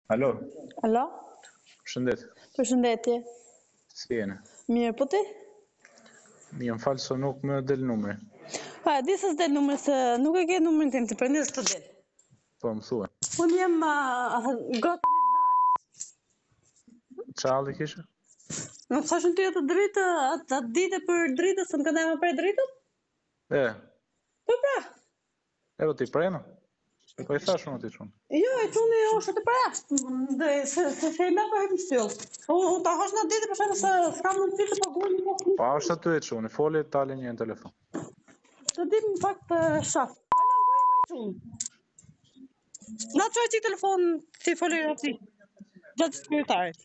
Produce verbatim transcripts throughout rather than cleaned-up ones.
Alo, Alo, shëndet. përshëndetje. Si jeni? Mirë, po ti? Mi më falë se nuk më del numri. Pa, di se s'del numër, se nuk e ke numrin tim, të përndis të del. Po më thua. Unë jem uh, gota e Zare. Qalli kishe? Nuk thashën ty atë dritë, atë, atë ditë për dritë, se më ka dajmë për dritët? E, Po pra. e po ti prejnë? Po i thash unë ti qunë. Jo, e quni është të përjashtë, dhe se se se i me për hejmë shtyllë. Unë ta hash në ditë për shemë se s'kam në ty të paguën një po. Pa është aty e qunë, i foli tali një në telefon. Të dim në fakt të shaf. Ala, ku e ku e qunë? Na të qoj qik telefon të i foli ati. Gjatë sekretarit.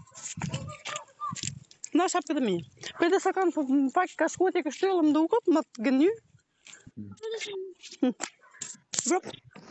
Na shap këtë mi. Për dhe se kam në fakt ka shkuat e kështyllë më dukot, më të gënyu. Vrop.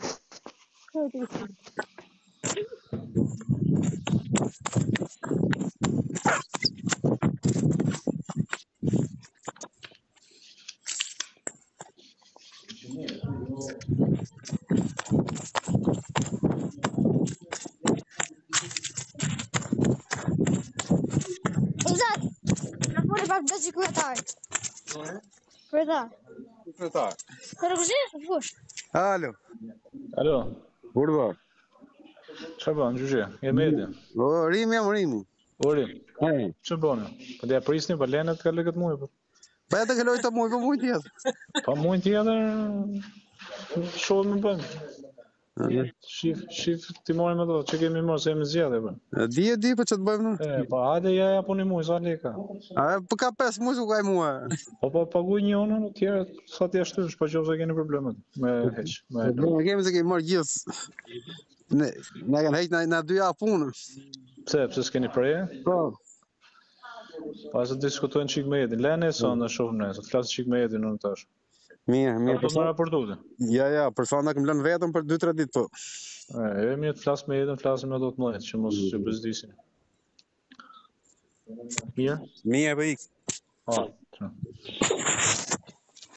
Exato. Não pode levar da secretária. Verdade. Sekretar. Para você, poxa. Alo, Alo, urdhë. që bën, gjyqe? Je medi? O, rimi jam rimi. Uri, E. që bënë? Po dhe prisni për lenet ka lë këtë muaj, po. Pa e të kaloj të muj, po muj tjetë. Pa muaj tjetër, shohë më bënë. Shif, shif ti morim ato, që kemi marrë, se jemi zjedhe, po. Di e di, po që të bëjmë në? E, pa hajde ja ja po një muaj, sa leka. A, po ka pes muj, su ka i muaj. Po po paguaj një onën, në tjera, sa t'ja shtysh, pa qofse keni problemet me heq, me Ne kemi se kemi marrë gjithë. Ne, ne kanë heqë na, na dy javë punë. Pse, pse s'keni preje? Po. Pa se diskutojnë qik me jetin. Lene sa në shohëm ne, se të flasë qik me jetin në tash. Mirë, Ka mirë. të më raportute. Ja, ja, për sa na kem lënë vetëm për dy tre ditë, po. E, e mirë të flasë me jetin, flasë me do të mëjtë, që mos që bëzdisin. Mirë? Mirë, po ik. Ha, që.